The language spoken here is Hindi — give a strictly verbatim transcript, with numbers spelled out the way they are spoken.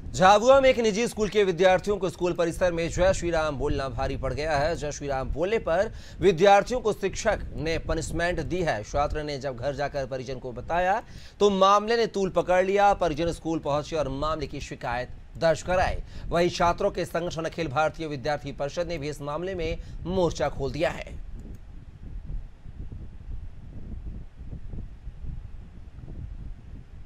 झाबुआ में एक निजी स्कूल के विद्यार्थियों को स्कूल परिसर में जय श्री राम बोलना भारी पड़ गया है। जय श्री राम बोलने पर विद्यार्थियों को शिक्षक ने पनिशमेंट दी है। छात्र ने जब घर जाकर परिजन को बताया तो मामले ने तूल पकड़ लिया। परिजन स्कूल पहुंचे और मामले की शिकायत दर्ज कराई। वहीं छात्रों के संगठन अखिल भारतीय विद्यार्थी परिषद ने भी इस मामले में मोर्चा खोल दिया है।